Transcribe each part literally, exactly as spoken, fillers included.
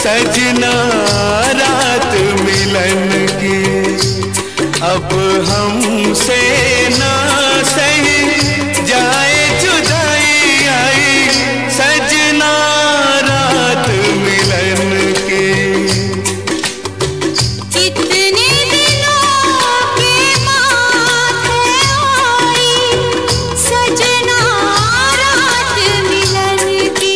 सजना रात मिलन की, अब हमसे ना सही जाए जुदाई आई, सजना रात मिलन की। कितने दिनों के माथे आई, सजना रात मिलन की।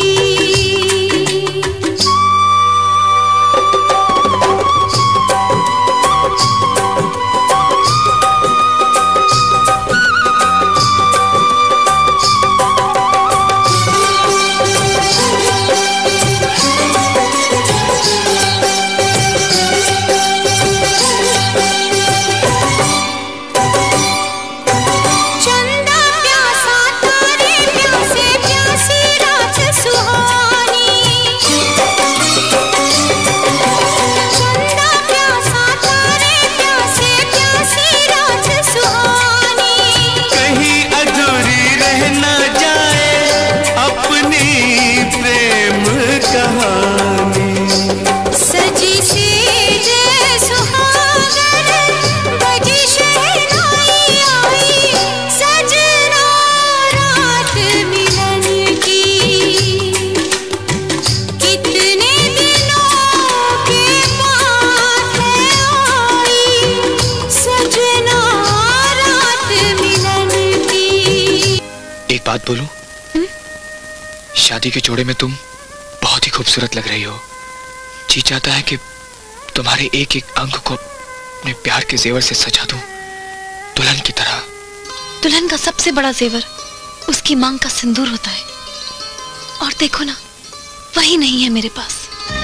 एक बात बोलूं? शादी के जोड़े में तुम बहुत ही खूबसूरत लग रही हो। जी चाहता है कि तुम्हारे एक एक अंग को अपने प्यार के जेवर से सजा दूं, दुल्हन की तरह। दुल्हन का सबसे बड़ा जेवर उसकी मांग का सिंदूर होता है, और देखो ना, वही नहीं है मेरे पास।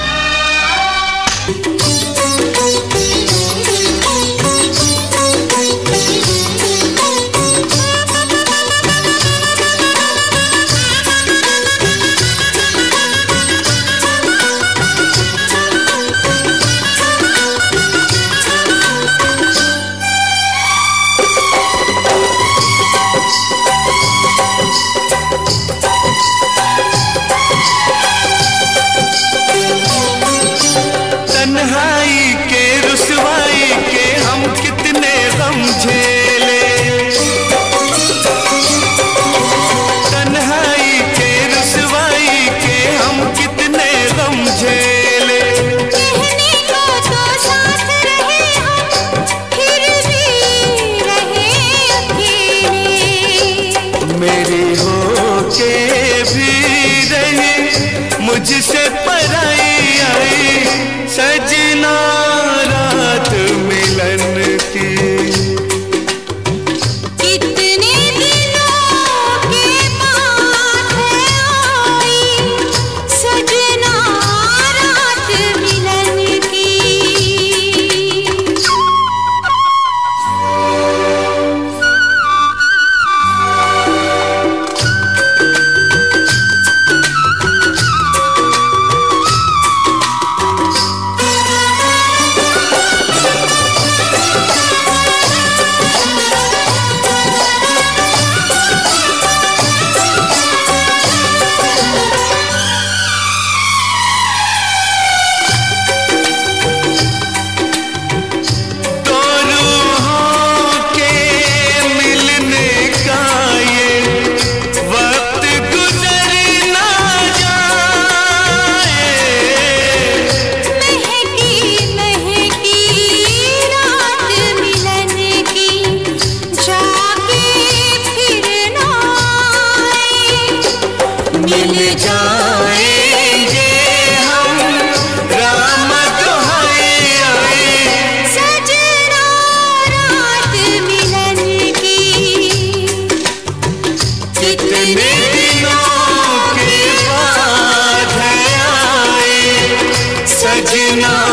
तन्हाई के रुसवाई के हम कितने गम झेले, तन्हाई के रुसवाई के हम कितने गम झेले। कहने को तो साथ रहे हम, फिर भी रहे अकेले। मेरी हो के भी रही मुझसे पराई आई, सजना रात मिलन की। कितने दिनों के माथे आई, सजना रात मिलन की। मिल जाएंगे हम राम दुहाई आई, सजना रात मिलन की। कितने दिनों के बाद है आए, सजना